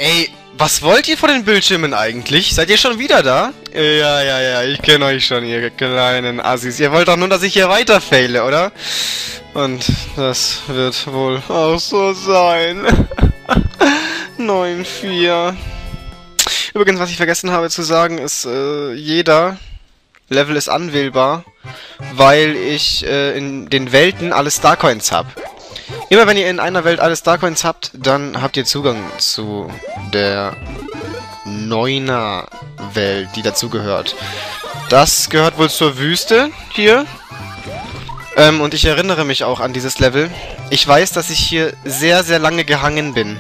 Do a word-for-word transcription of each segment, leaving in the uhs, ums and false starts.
Ey, was wollt ihr von den Bildschirmen eigentlich? Seid ihr schon wieder da? Ja, ja, ja, ich kenne euch schon, ihr kleinen Assis. Ihr wollt doch nur, dass ich hier weiter faile, oder? Und das wird wohl auch so sein. neun vier. Übrigens, was ich vergessen habe zu sagen, ist, äh, jeder Level ist anwählbar, weil ich äh, in den Welten alle Starcoins habe. Immer wenn ihr in einer Welt alle Starcoins habt, dann habt ihr Zugang zu der Neuner Welt, die dazugehört. Das gehört wohl zur Wüste hier. Ähm, und ich erinnere mich auch an dieses Level. Ich weiß, dass ich hier sehr, sehr lange gehangen bin.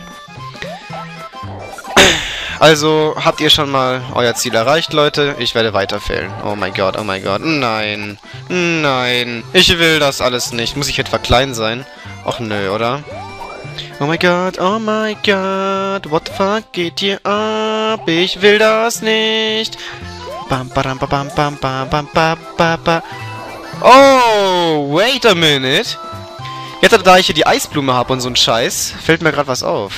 Also habt ihr schon mal euer Ziel erreicht, Leute? Ich werde weiterfällen. Oh mein Gott, oh mein Gott. Nein. Nein. Ich will das alles nicht. Muss ich etwa klein sein? Och nö, oder? Oh mein Gott, oh mein Gott. What the fuck geht hier ab? Ich will das nicht. Bam, badam, bam, bam, bam, bam, bam, bam, bam. Oh, wait a minute. Jetzt, da ich hier die Eisblume habe und so ein Scheiß, fällt mir gerade was auf.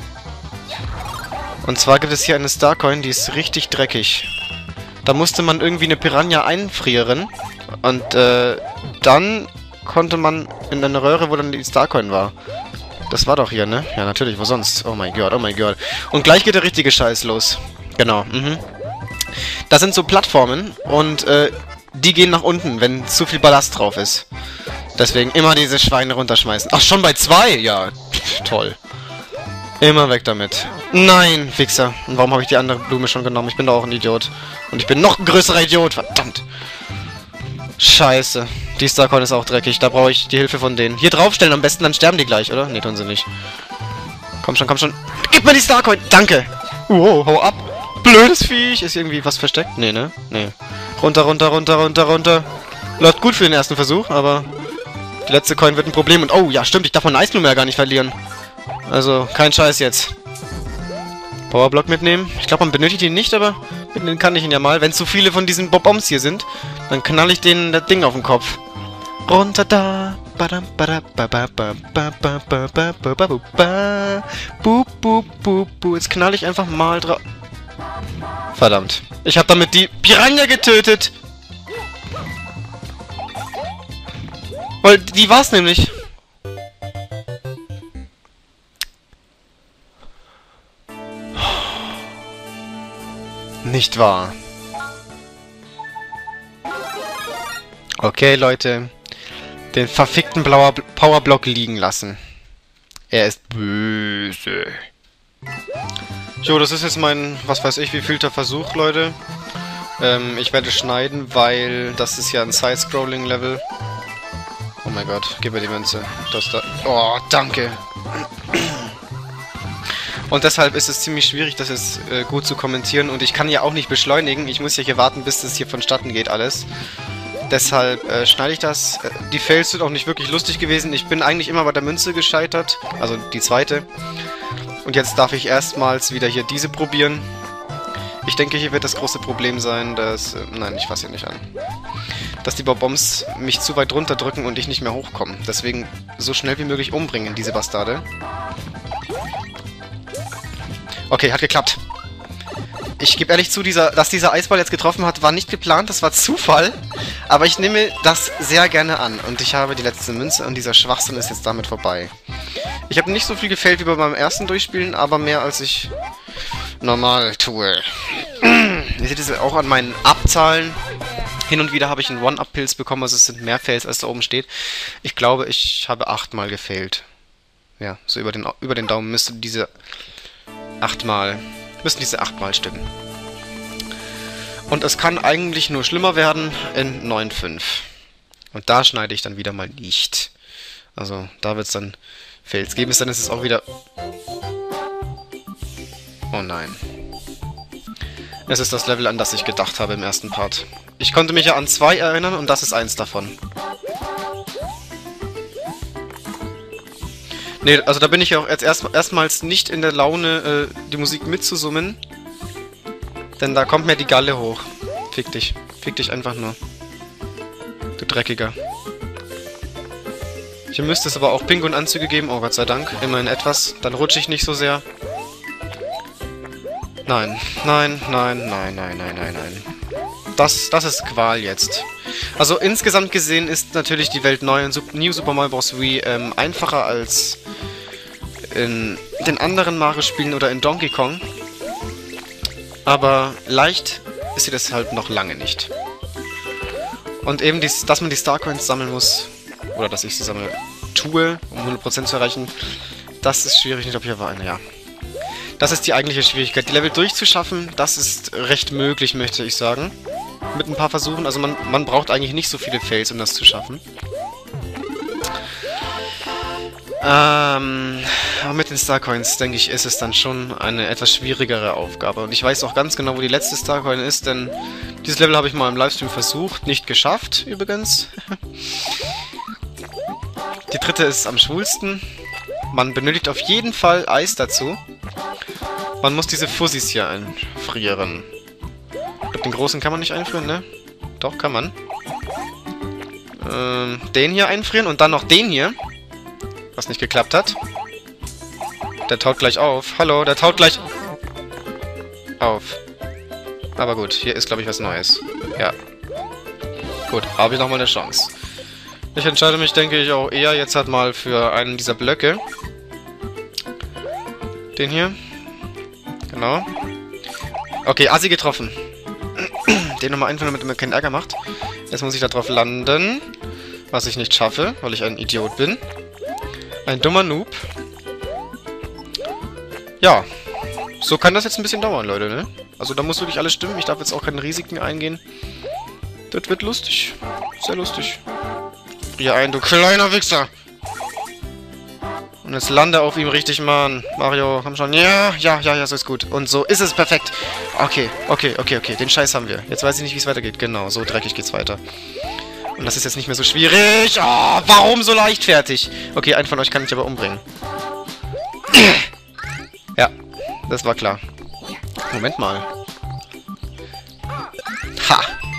Und zwar gibt es hier eine Starcoin, die ist richtig dreckig. Da musste man irgendwie eine Piranha einfrieren. Und äh, dann konnte man in eine Röhre, wo dann die Starcoin war. Das war doch hier, ne? Ja, natürlich, wo sonst? Oh mein Gott, oh mein Gott. Und gleich geht der richtige Scheiß los. Genau, mhm. Das sind so Plattformen und äh, die gehen nach unten, wenn zu viel Ballast drauf ist. Deswegen immer diese Schweine runterschmeißen. Ach, schon bei zwei? Ja, pff, toll. Immer weg damit. Nein, Wichser. Und warum habe ich die andere Blume schon genommen? Ich bin doch auch ein Idiot. Und ich bin noch ein größerer Idiot. Verdammt. Scheiße. Die Starcoin ist auch dreckig. Da brauche ich die Hilfe von denen. Hier draufstellen am besten, dann sterben die gleich, oder? Ne, tun sie nicht. Komm schon, komm schon. Gib mir die Starcoin. Danke. Wow, hau ab. Blödes Viech. Ist irgendwie was versteckt? Nee, ne? Nee. Runter, runter, runter, runter, runter. Läuft gut für den ersten Versuch, aber die letzte Coin wird ein Problem. Und oh, ja, stimmt. Ich darf meine Eisblume ja gar nicht verlieren. Also, kein Scheiß jetzt. Powerblock mitnehmen. Ich glaube, man benötigt ihn nicht, aber mitnehmen kann ich ihn ja mal. Wenn zu viele von diesen Bob-Oms hier sind, dann knall ich denen das Ding auf den Kopf. Runter da. Badam, badam, badam, badam, badam, badam, badam, badam. Boop, boop, boop, boop. Jetzt knall ich einfach mal drauf. Verdammt. Ich habe damit die Piranha getötet. Weil die war's nämlich. Nicht wahr. Okay, Leute. Den verfickten blauer Powerblock liegen lassen. Er ist böse. Jo, das ist jetzt mein, was weiß ich, wievielter Versuch, Leute. Ähm, ich werde schneiden, weil das ist ja ein Side-Scrolling-Level. Oh mein Gott, gib mir die Münze. Das da. Oh, danke. Und deshalb ist es ziemlich schwierig, das jetzt äh, gut zu kommentieren. Und ich kann ja auch nicht beschleunigen. Ich muss ja hier warten, bis das hier vonstatten geht alles. Deshalb äh, schneide ich das. Äh, die Fails sind auch nicht wirklich lustig gewesen. Ich bin eigentlich immer bei der Münze gescheitert. Also die zweite. Und jetzt darf ich erstmals wieder hier diese probieren. Ich denke, hier wird das große Problem sein, dass... Äh, nein, ich fasse hier nicht an. Dass die Bob-Bombs mich zu weit runterdrücken und ich nicht mehr hochkomme. Deswegen so schnell wie möglich umbringen, diese Bastarde. Okay, hat geklappt. Ich gebe ehrlich zu, dieser, dass dieser Eisball jetzt getroffen hat, war nicht geplant, das war Zufall. Aber ich nehme das sehr gerne an. Und ich habe die letzte Münze und dieser Schwachsinn ist jetzt damit vorbei. Ich habe nicht so viel gefällt wie bei meinem ersten Durchspielen, aber mehr als ich normal tue. Ihr seht es auch an meinen Abzahlen. Hin und wieder habe ich einen One-Up-Pilz bekommen, also es sind mehr Fails, als da oben steht. Ich glaube, ich habe achtmal gefailt. Ja, so über den, über den Daumen müsste diese... Achtmal. Müssen diese achtmal stimmen. Und es kann eigentlich nur schlimmer werden in neun fünf. Und da schneide ich dann wieder mal nicht. Also, da wird es dann Fails geben. Dann ist es auch wieder... Oh nein. Es ist das Level, an das ich gedacht habe im ersten Part. Ich konnte mich ja an zwei erinnern und das ist eins davon. Ne, also da bin ich ja auch jetzt erst, erstmals nicht in der Laune, äh, die Musik mitzusummen. Denn da kommt mir die Galle hoch. Fick dich. Fick dich einfach nur. Du Dreckiger. Hier müsste es aber auch Pinguin-Anzüge geben. Oh Gott sei Dank. Immerhin etwas. Dann rutsche ich nicht so sehr. Nein, nein, nein, nein, nein, nein, nein, nein. Das, das ist Qual jetzt. Also insgesamt gesehen ist natürlich die Welt neu in Sup New Super Mario Bros. Wii ähm, einfacher als in den anderen Mario-Spielen oder in Donkey Kong. Aber leicht ist sie deshalb noch lange nicht. Und eben, dies, dass man die Star Coins sammeln muss, oder dass ich sie sammle, tue, um hundert Prozent zu erreichen, das ist schwierig. Ich glaube, hier war eine, ja. Das ist die eigentliche Schwierigkeit. Die Level durchzuschaffen, das ist recht möglich, möchte ich sagen. Mit ein paar Versuchen. Also man, man braucht eigentlich nicht so viele Fails, um das zu schaffen. Ähm, aber mit den Star Coins, denke ich, ist es dann schon eine etwas schwierigere Aufgabe. Und ich weiß auch ganz genau, wo die letzte Star Coin ist, denn dieses Level habe ich mal im Livestream versucht. Nicht geschafft, übrigens. Die dritte ist am schwulsten. Man benötigt auf jeden Fall Eis dazu. Man muss diese Fussis hier einfrieren. Ich glaube, den großen kann man nicht einfrieren, ne? Doch, kann man. Ähm, den hier einfrieren und dann noch den hier. Was nicht geklappt hat. Der taut gleich auf. Hallo, der taut gleich auf. Aber gut, hier ist, glaube ich, was Neues. Ja. Gut, habe ich nochmal eine Chance. Ich entscheide mich, denke ich, auch eher jetzt halt mal für einen dieser Blöcke. Den hier. Genau. Okay, Assi getroffen. Den nochmal einführen, damit er mir keinen Ärger macht. Jetzt muss ich da drauf landen. Was ich nicht schaffe, weil ich ein Idiot bin. Ein dummer Noob. Ja. So kann das jetzt ein bisschen dauern, Leute, ne? Also da muss wirklich alles stimmen. Ich darf jetzt auch keine Risiken eingehen. Das wird lustig. Sehr lustig. Frier ein, du kleiner Wichser! Und jetzt lande auf ihm richtig, Mann. Mario, komm schon. Ja, ja, ja, ja, so ist gut. Und so ist es perfekt. Okay, okay, okay, okay. Den Scheiß haben wir. Jetzt weiß ich nicht, wie es weitergeht. Genau, so dreckig geht's weiter. Und das ist jetzt nicht mehr so schwierig. Oh, warum so leichtfertig? Okay, einen von euch kann ich aber umbringen. Ja, das war klar. Moment mal. Ha!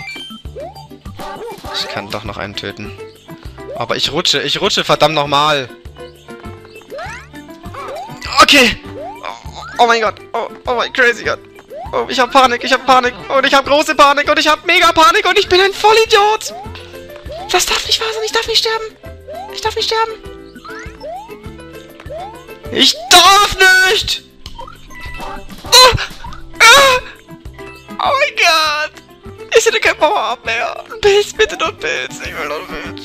Ich kann doch noch einen töten. Aber ich rutsche, ich rutsche verdammt nochmal. Okay! Oh, oh mein Gott! Oh, oh mein crazy Gott! Oh, ich hab Panik, ich hab Panik! Und ich hab große Panik und ich hab mega Panik und ich bin ein Vollidiot! Das darf nicht wahr sein, ich darf nicht sterben! Ich darf nicht sterben! Ich darf nicht! Oh, ah, oh mein Gott! Ich hätte kein Power-Up mehr! Pilz, bitte noch Pilz! Ich will noch Pilz!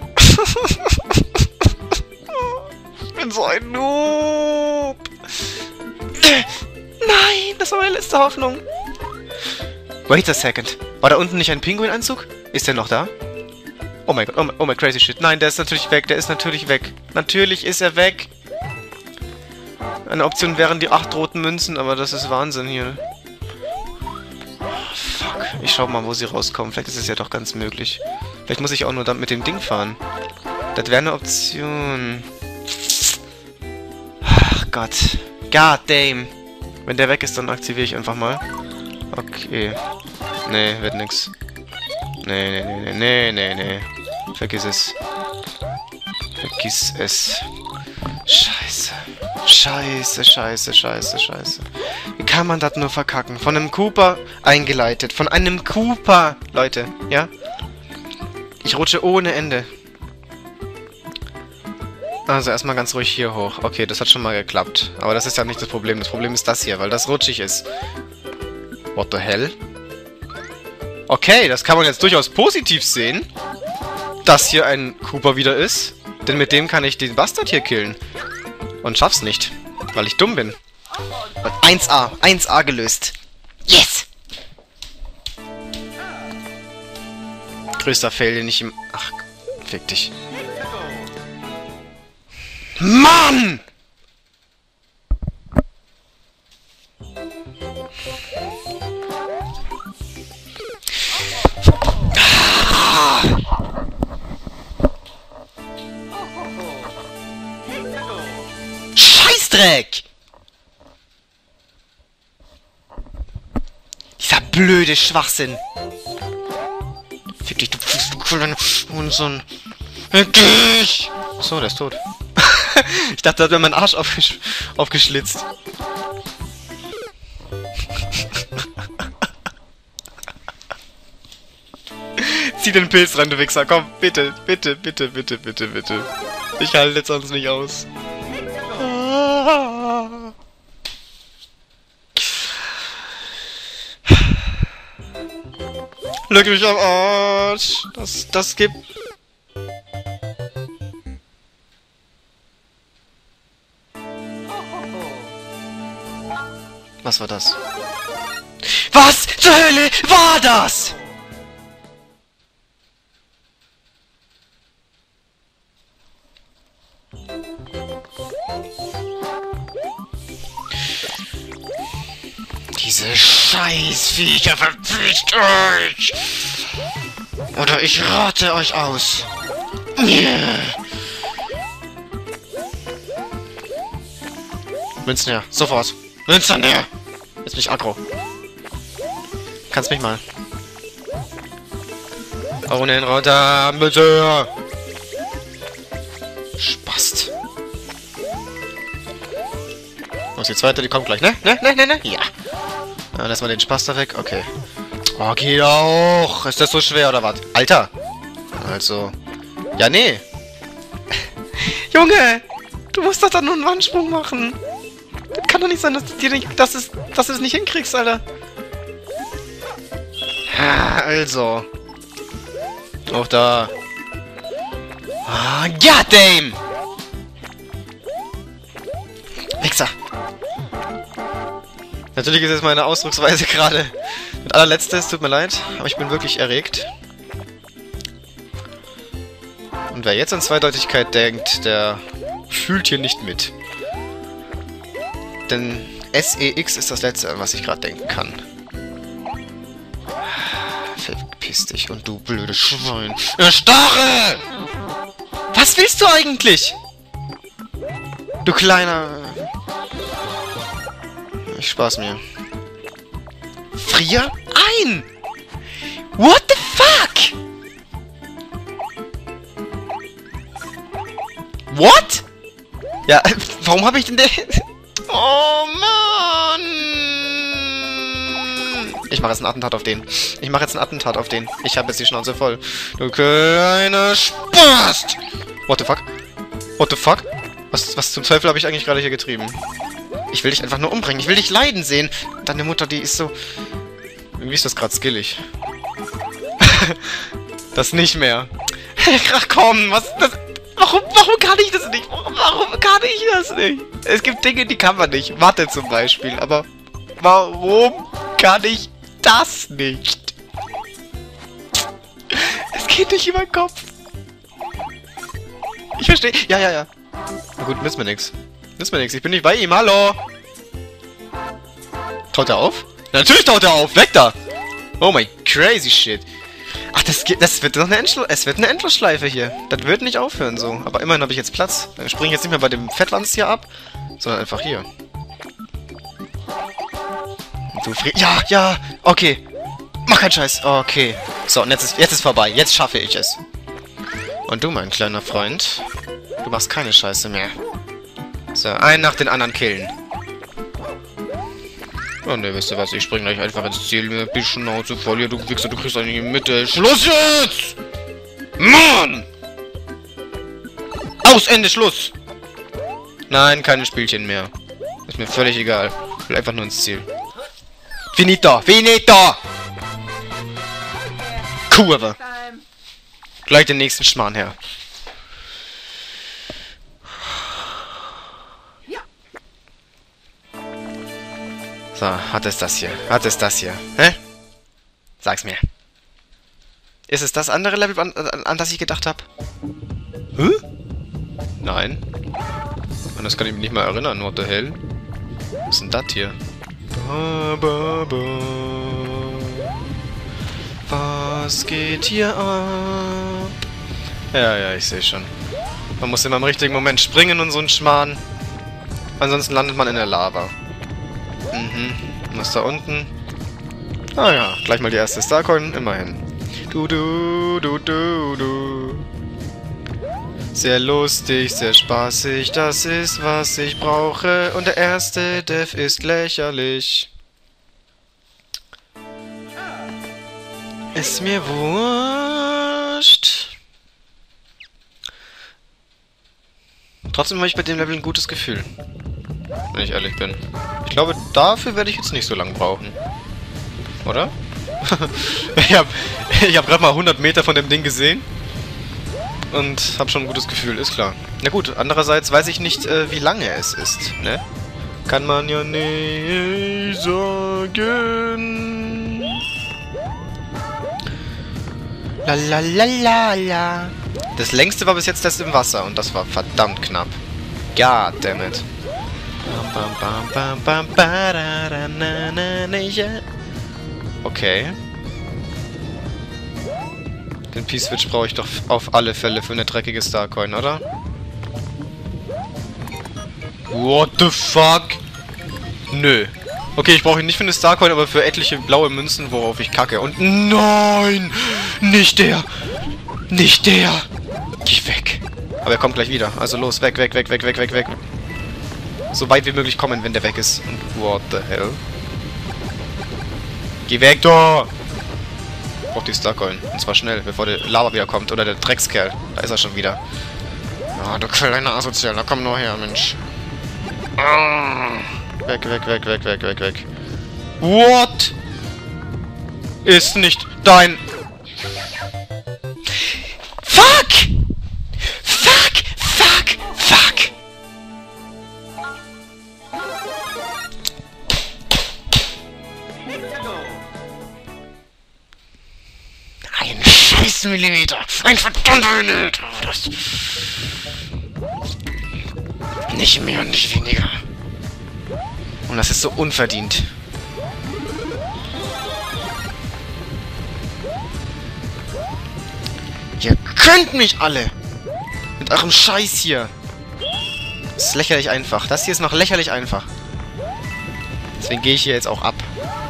Ich bin so ein Noob! Nein, das war meine letzte Hoffnung! Wait a second. War da unten nicht ein Pinguinanzug? Ist der noch da? Oh mein Gott, oh mein, oh mein crazy shit. Nein, der ist natürlich weg, der ist natürlich weg. Natürlich ist er weg. Eine Option wären die acht roten Münzen, aber das ist Wahnsinn hier. Oh, fuck. Ich schau mal, wo sie rauskommen. Vielleicht ist es ja doch ganz möglich. Vielleicht muss ich auch nur dann mit dem Ding fahren. Das wäre eine Option. Ach Gott. God damn. Wenn der weg ist, dann aktiviere ich einfach mal. Okay. Nee, wird nix. Nee, nee, nee, nee, nee, nee. Vergiss es. Vergiss es. Scheiße. Scheiße, scheiße, scheiße, scheiße. Wie kann man das nur verkacken? Von einem Koopa eingeleitet. Von einem Koopa, Leute. Ja? Ich rutsche ohne Ende. Also erstmal ganz ruhig hier hoch. Okay, das hat schon mal geklappt. Aber das ist ja nicht das Problem. Das Problem ist das hier, weil das rutschig ist. What the hell? Okay, das kann man jetzt durchaus positiv sehen. Dass hier ein Koopa wieder ist. Denn mit dem kann ich den Bastard hier killen. Und schaff's nicht. Weil ich dumm bin. Und eins A. eins A gelöst. Yes! Größter Fail, den ich im... Ach, fick dich. Mann! Scheißdreck! Dieser blöde Schwachsinn. Fick dich, du kleine Hurensohn. Fick dich! So, der ist tot. Ich dachte, da hat mir mein Arsch aufgesch aufgeschlitzt. Zieh den Pilz rein, du Wichser. Komm, bitte, bitte, bitte, bitte, bitte, bitte. Ich halte jetzt sonst nicht aus. Leck mich am Arsch. Das, das gibt... Was war das? Was zur Hölle war das? Diese Scheißviecher, verpisst euch! Oder ich rate euch aus. Yeah. Münzen her, sofort. Münzen her! Jetzt bin ich aggro. Kannst mich mal. Ohne den Rotter, bitte! Spast. Was die zweite, die kommt gleich, ne? Ne, ne, ne, ne? Ja. Dann lassen wir den Spaß da weg. Okay. Oh, geht auch. Ist das so schwer, oder was? Alter. Also. Ja, nee. Junge! Du musst doch dann nur einen Wandsprung machen. Das kann doch nicht sein, dass du dir nicht, dass es, dass du es nicht hinkriegst, Alter. Also. Auch da. Ah, goddamn! Wichser. Natürlich ist jetzt meine Ausdrucksweise gerade mit allerletztes, tut mir leid, aber ich bin wirklich erregt. Und wer jetzt an Zweideutigkeit denkt, der fühlt hier nicht mit. Denn S E X ist das Letzte, an was ich gerade denken kann. Verpiss dich und du blödes Schwein. Erstarre! Was willst du eigentlich? Du kleiner... Ich spaß mir. Frier ein! What the fuck? What? Ja, warum habe ich denn den... Oh Mann! Ich mache jetzt ein Attentat auf den. Ich mache jetzt ein Attentat auf den. Ich habe jetzt die Schnauze voll. Du kleiner Spast! What the fuck? What the fuck? Was, was zum Teufel habe ich eigentlich gerade hier getrieben? Ich will dich einfach nur umbringen. Ich will dich leiden sehen. Deine Mutter, die ist so... Irgendwie ist das gerade skillig. Das nicht mehr. Ach komm, was... Das, warum, warum kann ich das nicht? Warum, warum kann ich das nicht? Es gibt Dinge, die kann man nicht. Mathe zum Beispiel. Aber warum kann ich das nicht? Es geht nicht über den Kopf. Ich verstehe. Ja, ja, ja. Na gut, nützt mir nix. Nützt mir nix. Ich bin nicht bei ihm. Hallo. Taut er auf? Ja, natürlich taut er auf. Weg da. Oh my crazy shit. Ach, das, das wird noch eine Endschleife. Es wird eine Endlosschleife hier. Das wird nicht aufhören so. Aber immerhin habe ich jetzt Platz. Dann springe ich jetzt nicht mehr bei dem Fettwanz hier ab, sondern einfach hier. Du Fri Ja, ja. Okay. Mach keinen Scheiß. Okay. So, und jetzt ist, jetzt ist vorbei. Jetzt schaffe ich es. Und du, mein kleiner Freund, du machst keine Scheiße mehr. So, einen nach den anderen killen. Oh ne, wisst ihr was? Ich spring gleich einfach ins Ziel. Mir ein bisschen Schnauze voll. Hier, du Wichser, du kriegst eigentlich in die Mitte. Schluss jetzt! Mann! Aus, Ende, Schluss! Nein, keine Spielchen mehr. Ist mir völlig egal. Ich will einfach nur ins Ziel. Finito! Finito! Kurve! Gleich den nächsten Schmarrn her. So, hat es das hier? Hat es das hier? Hä? Sag's mir. Ist es das andere Level, an, an, an das ich gedacht habe? Hä? Nein. An das kann ich mich nicht mal erinnern. What the hell? Was ist denn das hier? Ba, ba, ba. Was geht hier ab? Ja, ja, ich sehe schon. Man muss immer im richtigen Moment springen und so ein Schmarrn. Ansonsten landet man in der Lava. Mhm. Was da unten? Ah ja, gleich mal die erste Starcoin, immerhin. Du, du, du, du, du. Sehr lustig, sehr spaßig, das ist, was ich brauche. Und der erste Dev ist lächerlich. Ist mir wurscht. Trotzdem habe ich bei dem Level ein gutes Gefühl. Wenn ich ehrlich bin. Ich glaube, dafür werde ich jetzt nicht so lange brauchen. Oder? ich habe ich hab gerade mal hundert Meter von dem Ding gesehen. Und habe schon ein gutes Gefühl, ist klar. Na gut, andererseits weiß ich nicht, äh, wie lange es ist, ne? Kann man ja nicht sagen. La la la la la. Das längste war bis jetzt das im Wasser und das war verdammt knapp. God damn it. Okay. Den P-Switch brauche ich doch auf alle Fälle für eine dreckige Starcoin, oder? What the fuck? Nö. Okay, ich brauche ihn nicht für eine Starcoin, aber für etliche blaue Münzen, worauf ich kacke. Und nein! Nicht der! Nicht der! Geh weg! Aber er kommt gleich wieder. Also los, weg, weg, weg, weg, weg, weg, weg. So weit wie möglich kommen, wenn der weg ist. Und what the hell? Geh weg, da! Ich brauch die Starcoin. Und zwar schnell, bevor der Lava wieder kommt. Oder der Dreckskerl. Da ist er schon wieder. Ah, oh, du kleiner Asozial. Da komm nur her, Mensch. Ah. Weg, weg, weg, weg, weg, weg, weg. What? Ist nicht dein... Fuck! Fuck! Fuck! Fuck! Ein scheiß Millimeter! Ein verdammter Millimeter! Das... Nicht mehr und nicht weniger. Und das ist so unverdient. Ihr könnt mich alle! Mit eurem Scheiß hier! Das ist lächerlich einfach. Das hier ist noch lächerlich einfach. Deswegen gehe ich hier jetzt auch ab.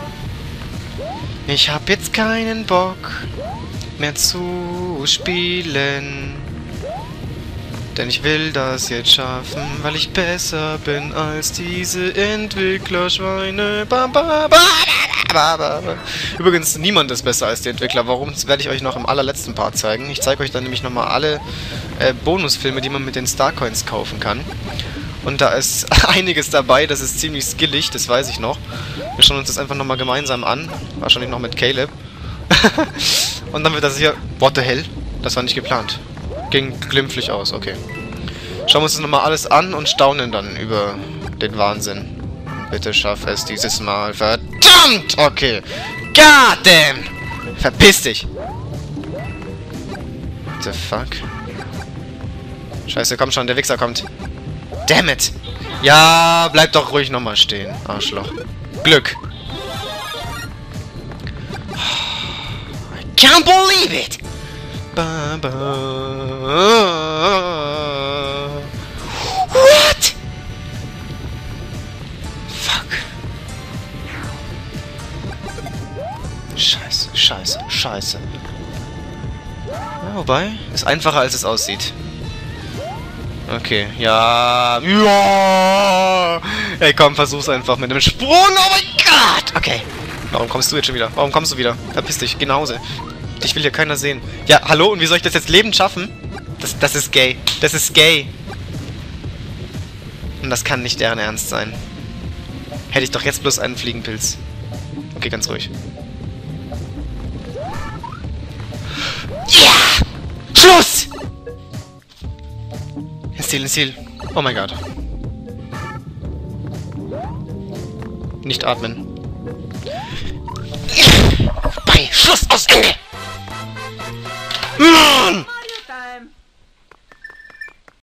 Ich hab jetzt keinen Bock mehr zu spielen. Denn ich will das jetzt schaffen, weil ich besser bin als diese Entwicklerschweine. Ba, ba, ba, ba, ba, ba. Übrigens, niemand ist besser als die Entwickler. Warum, das werde ich euch noch im allerletzten Part zeigen. Ich zeige euch dann nämlich nochmal alle äh, Bonusfilme, die man mit den Starcoins kaufen kann. Und da ist einiges dabei, das ist ziemlich skillig, das weiß ich noch. Wir schauen uns das einfach nochmal gemeinsam an. Wahrscheinlich noch mit Caleb. Und dann wird das hier... What the hell? Das war nicht geplant. Ging glimpflich aus, okay. Schauen wir uns das nochmal alles an und staunen dann über den Wahnsinn. Bitte schaff es dieses Mal. Verdammt! Okay. God damn! Verpiss dich! What the fuck? Scheiße, komm schon, der Wichser kommt. Damn it! Ja, bleib doch ruhig nochmal stehen, Arschloch. Glück! I can't believe it! Ba, ba. What? Fuck. Scheiße, scheiße, scheiße. Ja, wobei, ist einfacher als es aussieht. Okay, ja. Ja. Ey, komm, versuch's einfach mit dem Sprung. Oh mein Gott! Okay. Warum kommst du jetzt schon wieder? Warum kommst du wieder? Verpiss dich, geh nach Hause. Dich will hier keiner sehen. Ja, hallo? Und wie soll ich das jetzt lebend schaffen? Das, das ist gay. Das ist gay. Und das kann nicht deren Ernst sein. Hätte ich doch jetzt bloß einen Fliegenpilz. Okay, ganz ruhig. Ja! Schluss! Ins Ziel, ins Ziel. Oh mein Gott. Nicht atmen. Bein.